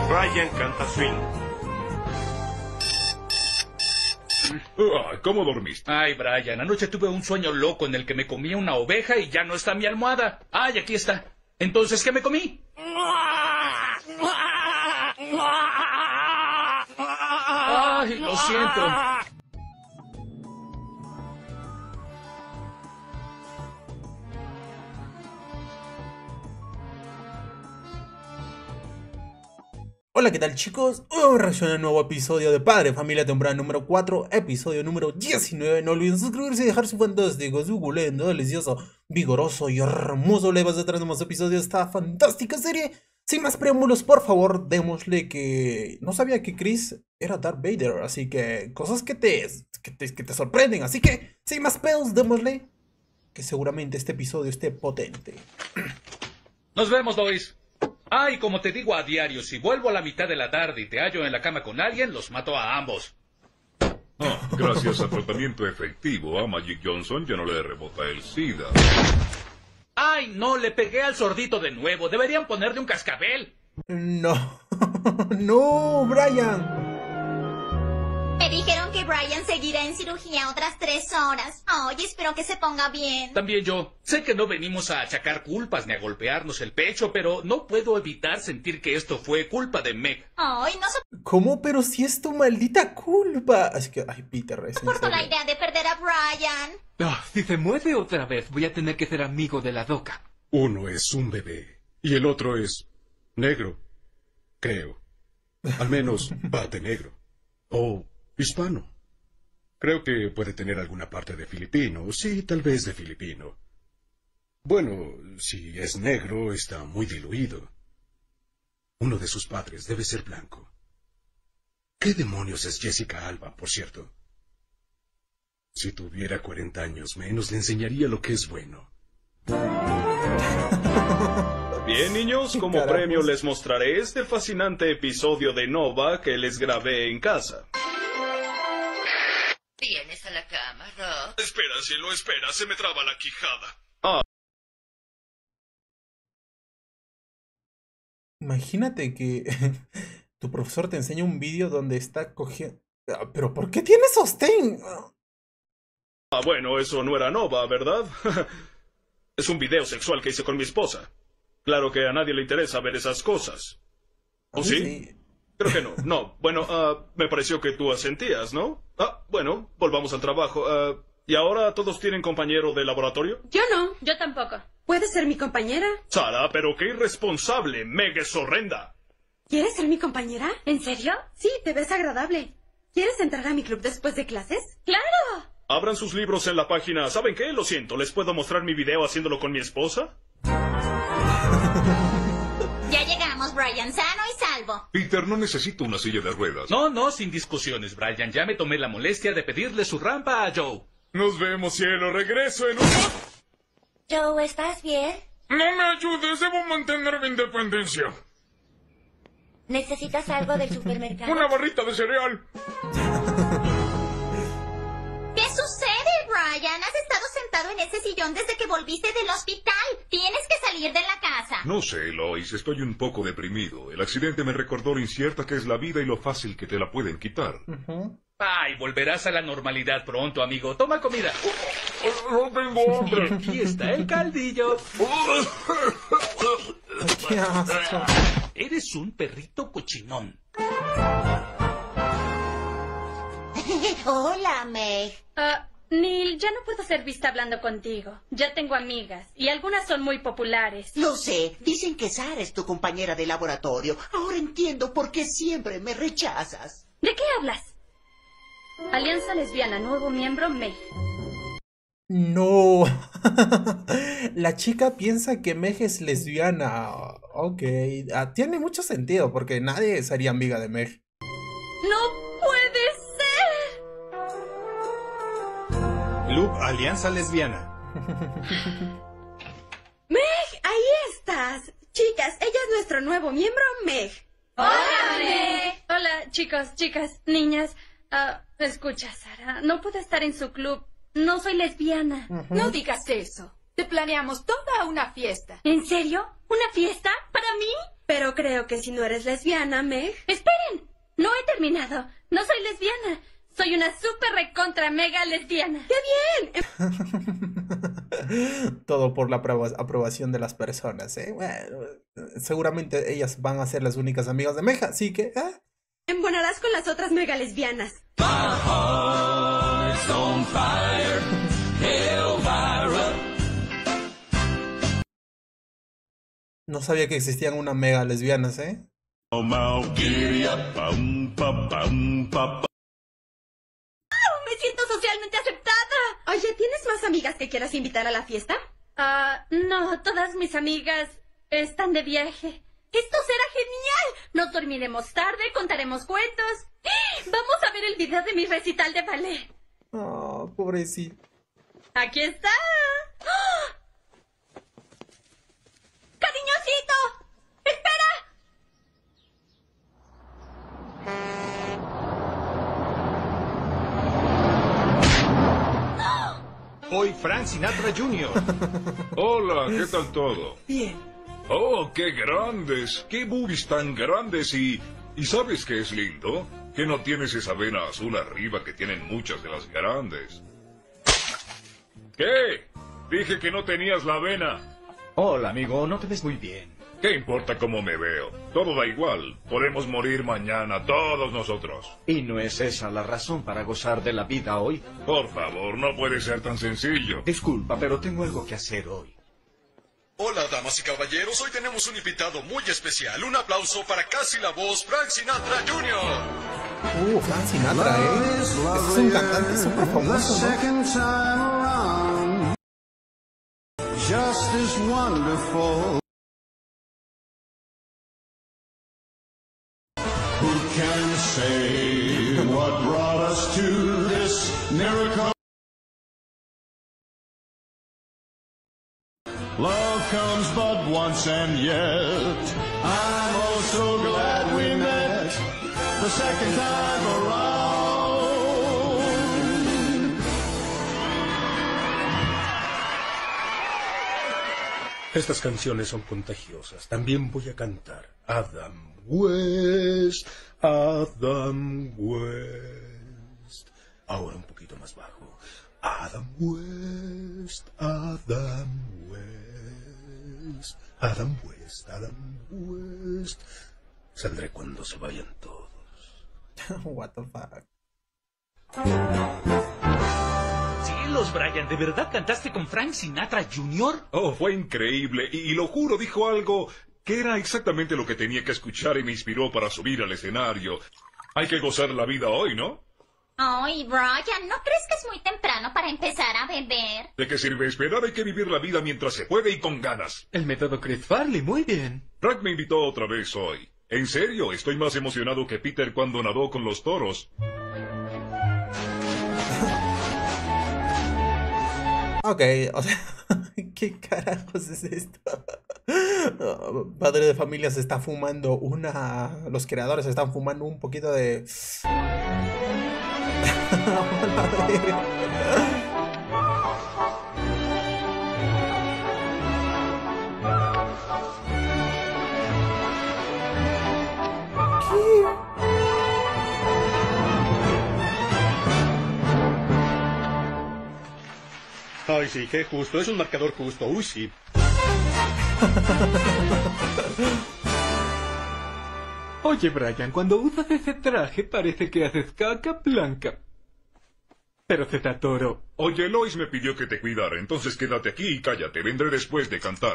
Brian canta swing. ¿Cómo dormiste? Ay, Brian, anoche tuve un sueño loco en el que me comía una oveja y ya no está mi almohada. Ay, aquí está. Entonces, ¿qué me comí? Ay, lo siento. Hola, ¿qué tal, chicos? Hoy reacciona a un nuevo episodio de Padre Familia, temporada número 4, episodio número 19. No olviden suscribirse y dejar su fantástico, suculento, delicioso, vigoroso y hermoso like detrás de más episodios de esta fantástica serie. Sin más preámbulos, por favor, démosle que... No sabía que Chris era Darth Vader, así que cosas que te sorprenden. Así que, sin más pedos, démosle que seguramente este episodio esté potente. Nos vemos, Lois. Ay, como te digo a diario, si vuelvo a la mitad de la tarde y te hallo en la cama con alguien, los mato a ambos. Gracias a tratamiento efectivo a Magic Johnson ya no le rebota el SIDA. Ay, no, le pegué al sordito de nuevo. Deberían ponerle un cascabel. No, no, Brian. Me dijeron que Brian seguirá en cirugía otras 3 horas. Ay, espero que se ponga bien. También yo. Sé que no venimos a achacar culpas ni a golpearnos el pecho, pero no puedo evitar sentir que esto fue culpa de Meg. Ay, no ¿Cómo? Pero si es tu maldita culpa. Así que, ay, Peter, es en soporto la serio. idea de perder a Brian. Si se mueve otra vez, voy a tener que ser amigo de la doca. Uno es un bebé y el otro es negro, creo. Al menos bate negro. O hispano. Creo que puede tener alguna parte de filipino. Sí, tal vez de filipino. Bueno, si es negro, está muy diluido. Uno de sus padres debe ser blanco. ¿Qué demonios es Jessica Alba, por cierto? Si tuviera 40 años menos, le enseñaría lo que es bueno. Bien, niños, como Carajos. premio les mostraré este fascinante episodio de Nova que les grabé en casa. ¿Vienes a la cama, Rob? Espera, cielo, espera, se me traba la quijada. Imagínate que tu profesor te enseña un vídeo donde está cogiendo... ¿Pero por qué tiene sostén? Bueno, eso no era Nova, ¿verdad? Es un video sexual que hice con mi esposa. Claro que a nadie le interesa ver esas cosas. ¿O sí? Creo que no. No, bueno, me pareció que tú asentías, ¿no? Bueno, volvamos al trabajo. ¿Y ahora todos tienen compañero de laboratorio? Yo no, yo tampoco. ¿Puedes ser mi compañera? Sara, pero qué irresponsable. Meg es horrenda. ¿Quieres ser mi compañera? ¿En serio? Sí, te ves agradable. ¿Quieres entrar a mi club después de clases? ¡Claro! Abran sus libros en la página. ¿Saben qué? Lo siento, ¿les puedo mostrar mi video haciéndolo con mi esposa? Ya llegamos, Brian, sano y salvo. Peter, no necesito una silla de ruedas. No, sin discusiones, Brian. Ya me tomé la molestia de pedirle su rampa a Joe. Nos vemos, cielo. Regreso en un... Joe, ¿estás bien? No me ayudes, debo mantener mi independencia. ¿Necesitas algo del supermercado? Una barrita de cereal. ¿Qué sucede, Brian? Has estado sentado en ese sillón desde que volviste del hospital. Tienes que salir de la casa. No sé, Lois, estoy un poco deprimido. El accidente me recordó lo incierta que es la vida y lo fácil que te la pueden quitar. Ay, volverás a la normalidad pronto, amigo. Toma comida. No tengo hambre. Y aquí está el caldillo. ¡Qué asco! Eres un perrito cochinón. Hola, Meg. Neil, ya no puedo ser vista hablando contigo. Ya tengo amigas, y algunas son muy populares. Lo sé. Dicen que Sara es tu compañera de laboratorio. Ahora entiendo por qué siempre me rechazas. ¿De qué hablas? Alianza Lesbiana, nuevo miembro, Meg. No. La chica piensa que Meg es lesbiana. Ok. Tiene mucho sentido porque nadie sería amiga de Meg. ¡No puede ser! Club Alianza Lesbiana. ¡Meg! ¡Ahí estás! Chicas, ella es nuestro nuevo miembro, Meg. ¡Hola, Meg! Hola, chicos, chicas, niñas. Escucha, Sara, no puedo estar en su club. No soy lesbiana. No digas eso. Te planeamos toda una fiesta. ¿En serio? ¿Una fiesta? ¿Para mí? Pero creo que si no eres lesbiana, Meg... ¡Esperen! No he terminado. No soy lesbiana. Soy una súper recontra mega lesbiana. ¡Qué bien! Todo por la aprobación de las personas, ¿eh? Bueno, seguramente ellas van a ser las únicas amigas de Meg, así que... Embonarás con las otras mega lesbianas. No sabía que existían unas mega lesbianas, ¿eh? Me siento socialmente aceptada. Oye, ¿tienes más amigas que quieras invitar a la fiesta? No, todas mis amigas están de viaje. ¡Esto será genial! Nos dormiremos tarde, contaremos cuentos. Vamos a ver el video de mi recital de ballet. Oh, pobrecito. ¡Aquí está! ¡Oh! ¡Cariñosito! ¡Espera! Soy Frank Sinatra Jr. Hola, ¿qué tal todo? Bien. Oh, qué grandes, qué boobies tan grandes y ¿sabes qué es lindo? Que no tienes esa vena azul arriba que tienen muchas de las grandes. ¿Qué? Dije que no tenías la vena. Hola, amigo, no te ves muy bien. ¿Qué importa cómo me veo? Todo da igual. Podemos morir mañana, todos nosotros. ¿Y no es esa la razón para gozar de la vida hoy? Por favor, no puede ser tan sencillo. Disculpa, pero tengo algo que hacer hoy. Hola, damas y caballeros. Hoy tenemos un invitado muy especial. Un aplauso para Casi la Voz, Frank Sinatra Jr. Frank Sinatra, es un cantante súper famoso, ¿no? Just as wonderful. Who can say what brought us to this miracle? Love comes but once, and yet I'm oh so glad we met the second time around. Estas canciones son contagiosas. También voy a cantar. Adam West, Adam West. Ahora un poquito más bajo. Adam West, Adam West, Adam West, Adam West. Saldré cuando se vayan todos. What the fuck. Cielos, Brian, ¿de verdad cantaste con Frank Sinatra Jr.? Oh, fue increíble. Y lo juro, dijo algo que era exactamente lo que tenía que escuchar y me inspiró para subir al escenario. Hay que gozar la vida hoy, ¿no? Ay, Brian, ¿no crees que es muy temprano para empezar a beber? ¿De qué sirve esperar? Hay que vivir la vida mientras se puede y con ganas. El método Chris Farley, muy bien. Frank me invitó otra vez hoy. En serio, estoy más emocionado que Peter cuando nadó con los toros. Ok, o sea, ¿qué carajos es esto? Padre de familia se está fumando los creadores están fumando un poquito de... Ay, sí, qué justo. Es un marcador justo. Uy, sí. Oye, Brian, cuando usas ese traje parece que haces caca blanca. Pero se te atoró. Oye, Lois me pidió que te cuidara, entonces quédate aquí y cállate. Vendré después de cantar.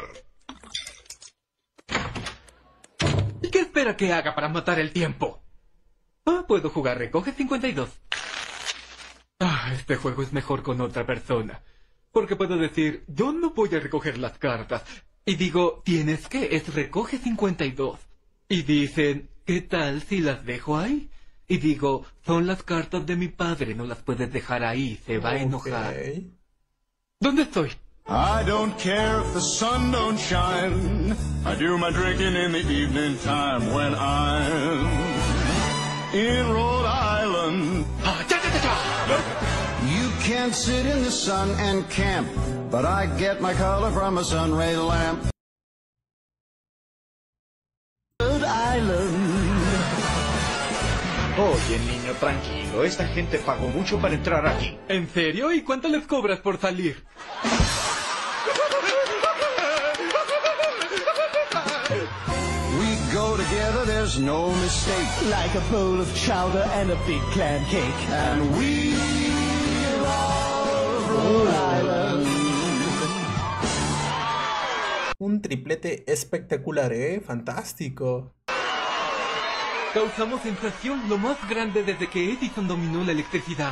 ¿Y qué espera que haga para matar el tiempo? Puedo jugar Recoge 52. Este juego es mejor con otra persona. Porque puedo decir, yo no voy a recoger las cartas. Y digo, ¿tienes que? Es Recoge 52. Y dicen, ¿qué tal si las dejo ahí? Y digo, son las cartas de mi padre, no las puedes dejar ahí, se va a enojar. ¿Dónde estoy? I don't care if the sun don't shine. I do my drinking in the evening time when I'm in Rhode Island. You can't sit in the sun and camp, but I get my color from a sun ray lamp. Oye, niño, tranquilo. Esta gente pagó mucho para entrar aquí. ¿En serio? ¿Y cuánto les cobras por salir? We go together, there's no mistake. Like a bowl of chowder and a big clam cake. And we love Rhode Island. Un triplete espectacular, fantástico. Causamos sensación lo más grande desde que Edison dominó la electricidad.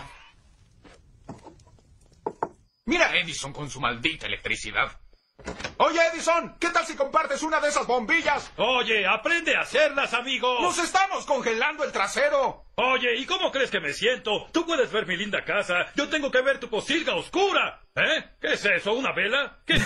Mira a Edison con su maldita electricidad. Oye, Edison, ¿qué tal si compartes una de esas bombillas? Oye, aprende a hacerlas, amigo. ¡Nos estamos congelando el trasero! Oye, ¿y cómo crees que me siento? Tú puedes ver mi linda casa. Yo tengo que ver tu posilga oscura. ¿Qué es eso? ¿Una vela? ¿Qué?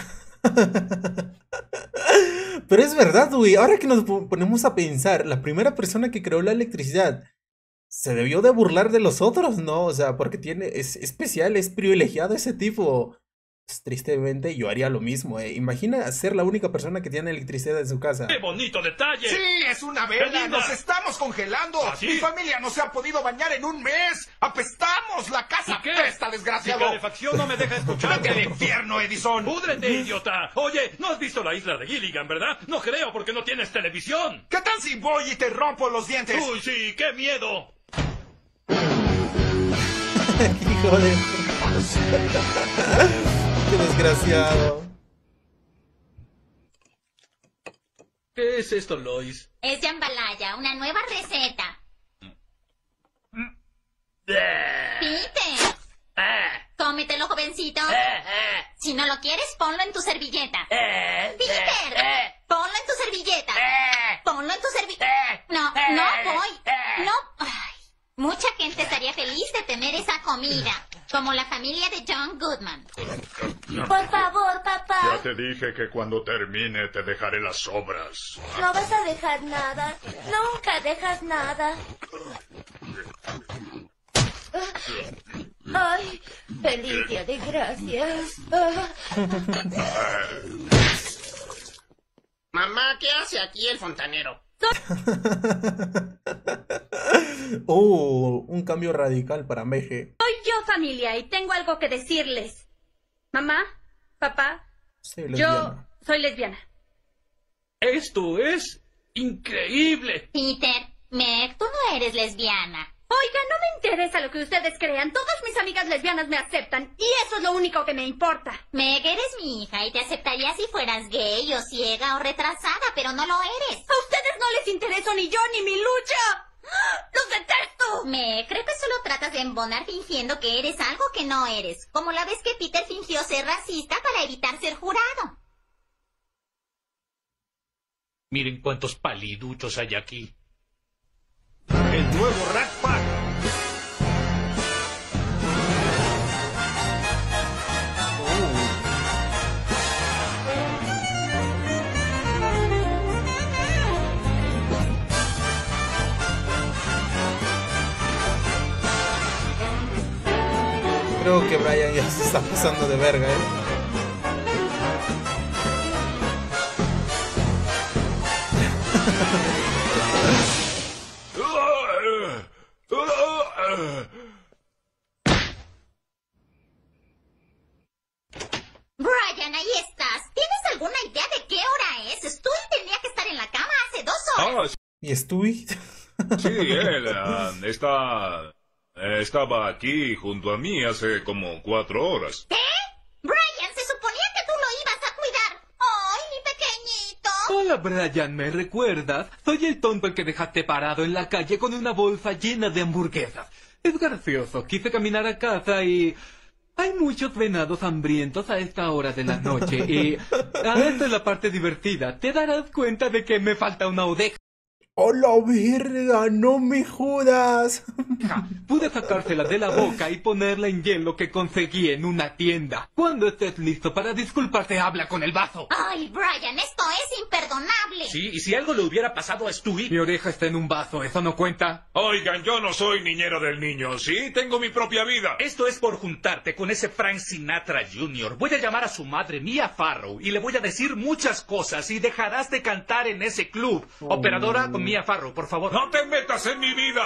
Pero es verdad, güey. Ahora que nos ponemos a pensar, la primera persona que creó la electricidad se debió de burlar de los otros, ¿no? O sea, porque es especial, es privilegiado ese tipo. Pues, tristemente, yo haría lo mismo, Imagina ser la única persona que tiene electricidad en su casa. ¡Qué bonito detalle! ¡Sí, es una vela! ¡Nos estamos congelando! ¿Sí? ¡Mi familia no se ha podido bañar en un mes! ¡Apestamos! ¡La casa apesta, desgraciado! Mi calefacción no me deja escuchar. ¡Vete al infierno, Edison! ¡Púdrete, idiota! Oye, ¿no has visto la isla de Gilligan, verdad? No creo, porque no tienes televisión. ¿Qué tal si voy y te rompo los dientes? ¡Uy, sí! ¡Qué miedo! Hijo de... ¡Qué desgraciado! ¿Qué es esto, Lois? Es jambalaya, una nueva receta. Peter. Cómetelo, jovencito. Si no lo quieres, ponlo en tu servilleta. Peter. Ponlo en tu servilleta. Ponlo en tu servilleta. No voy. No. Ay, mucha gente estaría feliz de tener esa comida. Como la familia de John Goodman. Por favor, papá. Ya te dije que cuando termine te dejaré las sobras. No vas a dejar nada. Nunca dejas nada. Ay, feliz día de gracias. Mamá, ¿qué hace aquí el fontanero? Un cambio radical para Meje. Soy yo, familia, y tengo algo que decirles. Mamá, papá, yo soy lesbiana. Esto es increíble. Peter, Meg, tú no eres lesbiana. Oiga, no me interesa lo que ustedes crean. Todas mis amigas lesbianas me aceptan. Y eso es lo único que me importa. Meg, eres mi hija y te aceptaría si fueras gay o ciega o retrasada, pero no lo eres. A ustedes no les intereso ni yo ni mi lucha. ¡Los detesto! Meg, creo que solo tratas de embonar fingiendo que eres algo que no eres. Como la vez que Peter fingió ser racista para evitar ser jurado. Miren cuántos paliduchos hay aquí. El nuevo Rat Pack. Creo que Brian ya se está pasando de verga, Brian, ahí estás. ¿Tienes alguna idea de qué hora es? Stewie tenía que estar en la cama hace 2 horas. ¿Y Stewie? Sí, él estaba aquí junto a mí hace como 4 horas. ¿Qué? Brian, se suponía que tú lo ibas a cuidar. ¡Ay, mi pequeñito! Hola, Brian, ¿me recuerdas? Soy el tonto el que dejaste parado en la calle con una bolsa llena de hamburguesas. Es gracioso, quise caminar a casa y... hay muchos venados hambrientos a esta hora de la noche y... esta es la parte divertida. Te darás cuenta de que me falta una oveja. ¡Hola, verga! ¡No me jodas! Pude sacársela de la boca y ponerla en hielo que conseguí en una tienda. Cuando estés listo para disculparte, habla con el vaso. Ay, Brian, esto es imperdonable. Sí, y si algo le hubiera pasado a Stewie... Mi oreja está en un vaso, ¿eso no cuenta? Oigan, yo no soy niñero del niño, ¿sí? Tengo mi propia vida. Esto es por juntarte con ese Frank Sinatra Jr. Voy a llamar a su madre, Mia Farrow, y le voy a decir muchas cosas y dejarás de cantar en ese club. Operadora con Mia Farrow, por favor. ¡No te metas en mi vida!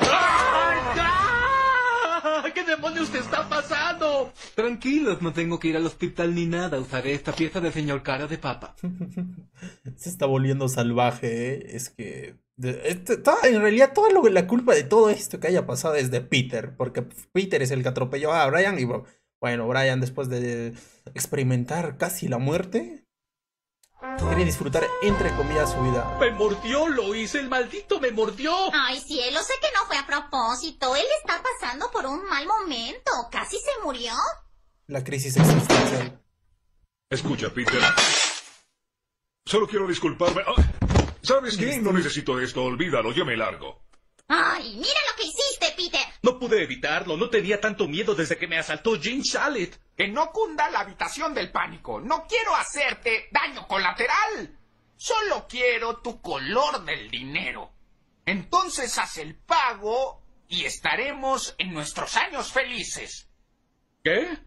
¿Qué demonios te está pasando? Tranquilos, no tengo que ir al hospital ni nada. Usaré esta pieza del señor cara de papa. Se está volviendo salvaje, ¿eh? Es que... en realidad toda la culpa de todo esto que haya pasado es de Peter. Porque Peter es el que atropelló a Brian. Y bueno, Brian después de experimentar casi la muerte... Quería disfrutar, entre comillas, su vida. Me mordió, Lois, el maldito me mordió. Ay, cielo, sé que no fue a propósito. Él está pasando por un mal momento. Casi se murió. La crisis existencial. Escucha, Peter. Solo quiero disculparme. ¿Sabes qué? No necesito esto, olvídalo, yo me largo. Ay, mira lo que hiciste, Peter. No pude evitarlo, no tenía tanto miedo desde que me asaltó Jean Shalit. Que no cunda la habitación del pánico. No quiero hacerte daño colateral. Solo quiero tu color del dinero. Entonces haz el pago y estaremos en nuestros años felices. ¿Qué?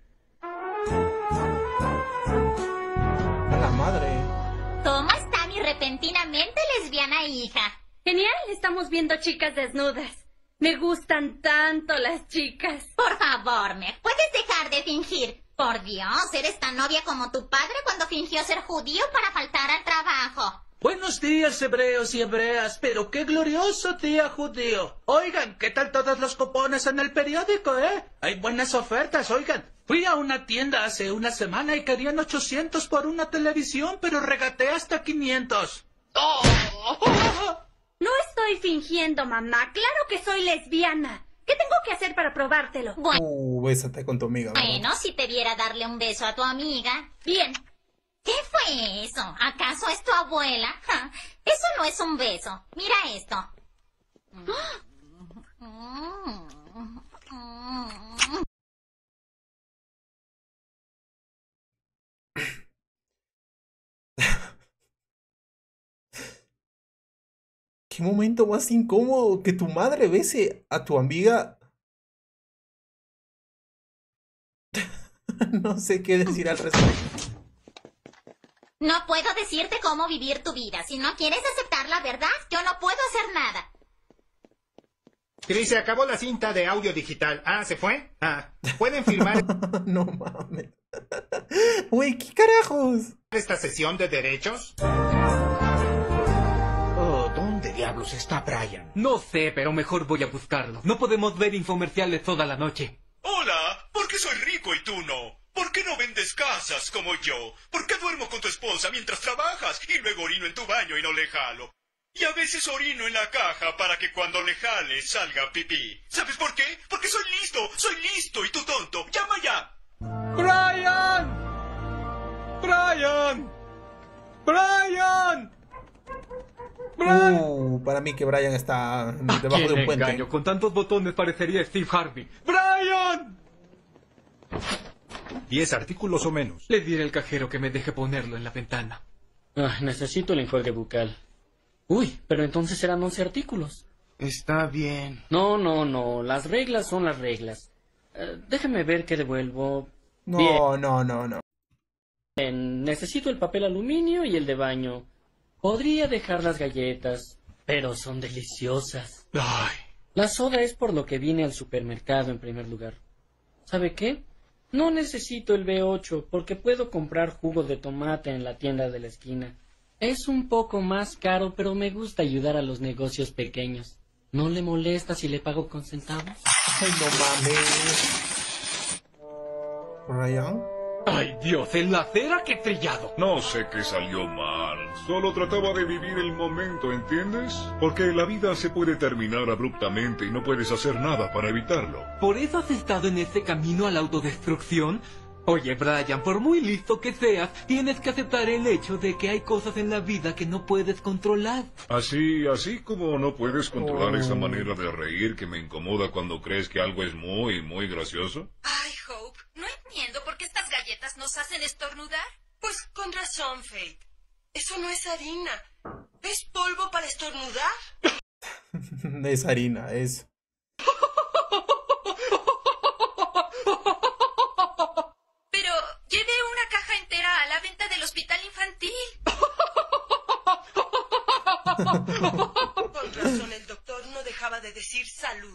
A la madre. ¿Cómo está mi repentinamente lesbiana hija? Genial, estamos viendo chicas desnudas. Me gustan tanto las chicas. Por favor, Meg, ¿puedes dejar de fingir? Por Dios, eres tan novia como tu padre cuando fingió ser judío para faltar al trabajo. Buenos días, hebreos y hebreas, pero qué glorioso día judío. Oigan, ¿qué tal todos los cupones en el periódico, Hay buenas ofertas, oigan. Fui a una tienda hace una semana y querían 800 por una televisión, pero regateé hasta 500. ¡Oh! No estoy fingiendo, mamá. Claro que soy lesbiana. ¿Qué tengo que hacer para probártelo? Bésate con tu amiga. ¿verdad? Bueno, si te viera darle un beso a tu amiga. Bien. ¿Qué fue eso? ¿Acaso es tu abuela? Ja, eso no es un beso. Mira esto. ¿Qué momento más incómodo que tu madre bese a tu amiga? No sé qué decir al respecto. No puedo decirte cómo vivir tu vida. Si no quieres aceptar la verdad, yo no puedo hacer nada. Chris, se acabó la cinta de audio digital. ¿Se fue? ¿Pueden filmar No mames. Güey, ¿qué carajos? esta sesión de derechos? ¿Dónde diablos está Brian? No sé, pero mejor voy a buscarlo. No podemos ver infomerciales toda la noche. Hola, ¿por qué soy rico y tú no? ¿Por qué no vendes casas como yo? ¿Por qué duermo con tu esposa mientras trabajas y luego orino en tu baño y no le jalo? Y a veces orino en la caja para que cuando le jale salga pipí. ¿Sabes por qué? Porque soy listo y tú tonto. ¡Llama ya! ¡Brian! ¡Brian! ¡Brian! Para mí que Brian está debajo de un puente. Engaño? Con tantos botones parecería Steve Harvey. ¡Brian! 10 artículos o menos. Le diré al cajero que me deje ponerlo en la ventana. Necesito el enjuague bucal. Uy, pero entonces serán 11 artículos. Está bien. No. Las reglas son las reglas. Déjame ver qué devuelvo. No. Bien, necesito el papel aluminio y el de baño. Podría dejar las galletas, pero son deliciosas. Ay. La soda es por lo que vine al supermercado en primer lugar. ¿Sabe qué? No necesito el B8 porque puedo comprar jugo de tomate en la tienda de la esquina. Es un poco más caro, pero me gusta ayudar a los negocios pequeños. ¿No le molesta si le pago con centavos? Ay, no mames. ¿Brian? ¡Ay, Dios! ¡En la acera que trillado! No sé qué salió mal. Solo trataba de vivir el momento, ¿entiendes? Porque la vida se puede terminar abruptamente y no puedes hacer nada para evitarlo. ¿Por eso has estado en ese camino a la autodestrucción? Oye, Brian, por muy listo que seas, tienes que aceptar el hecho de que hay cosas en la vida que no puedes controlar. Así como no puedes controlar esa manera de reír que me incomoda cuando crees que algo es muy, muy gracioso. Ay, Hope, no entiendo por qué estas galletas nos hacen estornudar. Pues con razón, Faith. Eso no es harina. ¿Es polvo para estornudar? Es harina, es... Pero llevé una caja entera a la venta del hospital infantil. Con razón, el doctor no deja dejaba de decir salud.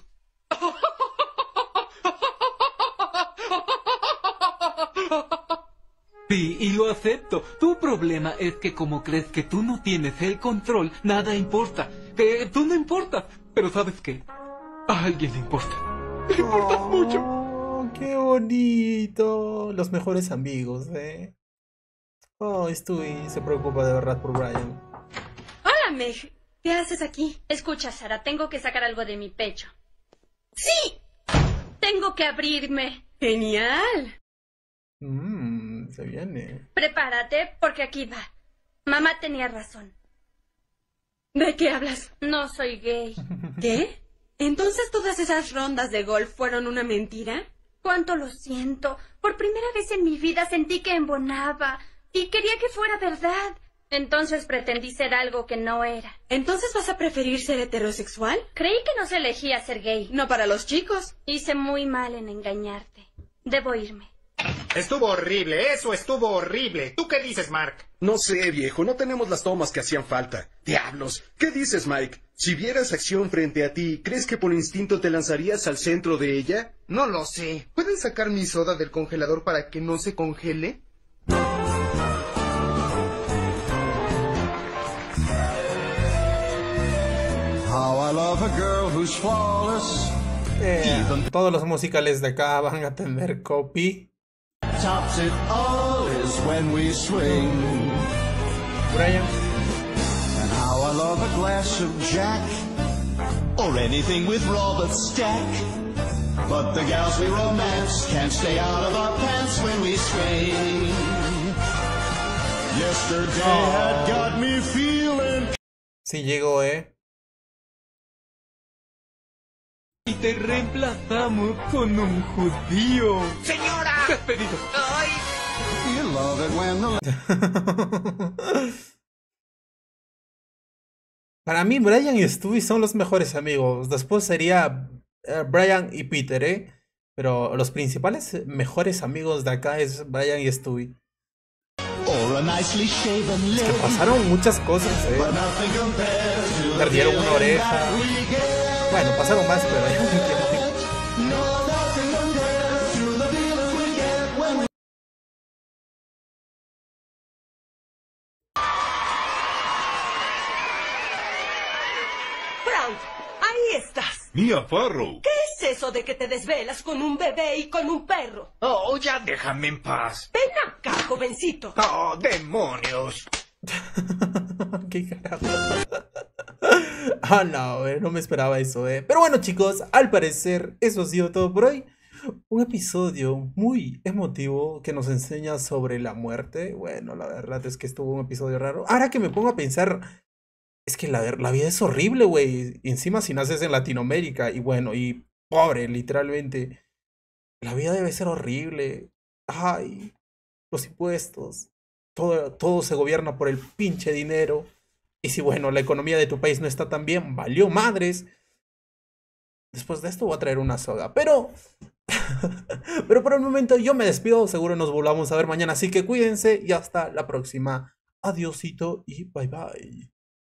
Sí, y lo acepto. Tu problema es que como crees que tú no tienes el control, nada importa. Que tú no importas. Pero ¿sabes qué? A alguien le importa. Le importas mucho. ¡Qué bonito! Los mejores amigos, ¿eh? Oh, Stewie se preocupa de verdad por Brian. Hola, Meg. ¿Qué haces aquí? Escucha, Sara, tengo que sacar algo de mi pecho. ¡Sí! Tengo que abrirme. ¡Genial! Se viene. Prepárate, porque aquí va. Mamá tenía razón. ¿De qué hablas? No soy gay. ¿Qué? ¿Entonces todas esas rondas de golf fueron una mentira? Cuánto lo siento. Por primera vez en mi vida sentí que embonaba y quería que fuera verdad. Entonces pretendí ser algo que no era. ¿Entonces vas a preferir ser heterosexual? Creí que no se elegía ser gay. No para los chicos. Hice muy mal en engañarte. Debo irme. Estuvo horrible, eso estuvo horrible. ¿Tú qué dices, Mark? No sé, viejo, no tenemos las tomas que hacían falta. ¡Diablos! ¿Qué dices, Mike? Si vieras acción frente a ti, ¿crees que por instinto te lanzarías al centro de ella? No lo sé. ¿Pueden sacar mi soda del congelador para que no se congele? How I love a girl who's flawless. Todos los musicales de acá van a tener copy. Tops it all is when we swing. Brian. And how I love a glass of Jack, or anything with Robert Stack. But the gals we romance can't stay out of our pants when we swing. Yesterday had got me feeling. Sí llegó, Y te reemplazamos con un judío. ¡Señora! ¡Despedido! ¡Ay! You love it when the... Para mí, Brian y Stewie son los mejores amigos. Después sería Brian y Peter, Pero los principales mejores amigos de acá es Brian y Stewie. Es que pasaron muchas cosas, Perdieron una oreja. Bueno, pasaron más, pero ya no entiendo. Frank, ahí estás. Mia Farrow. ¿Qué es eso de que te desvelas con un bebé y con un perro? Oh, ya déjame en paz. Ven acá, jovencito. Oh, demonios. ¿Qué carajo? Ah, no, no me esperaba eso, Pero bueno, chicos, al parecer eso ha sido todo por hoy. Un episodio muy emotivo que nos enseña sobre la muerte. Bueno, la verdad es que estuvo un episodio raro. Ahora que me pongo a pensar, es que la vida es horrible, güey. Y encima si naces en Latinoamérica y bueno, y pobre, literalmente. La vida debe ser horrible. Ay, los impuestos. Todo se gobierna por el pinche dinero. Y si, bueno, la economía de tu país no está tan bien, valió madres. Después de esto voy a traer una soda. Pero por el momento yo me despido. Seguro nos volvamos a ver mañana. Así que cuídense y hasta la próxima. Adiósito y bye bye.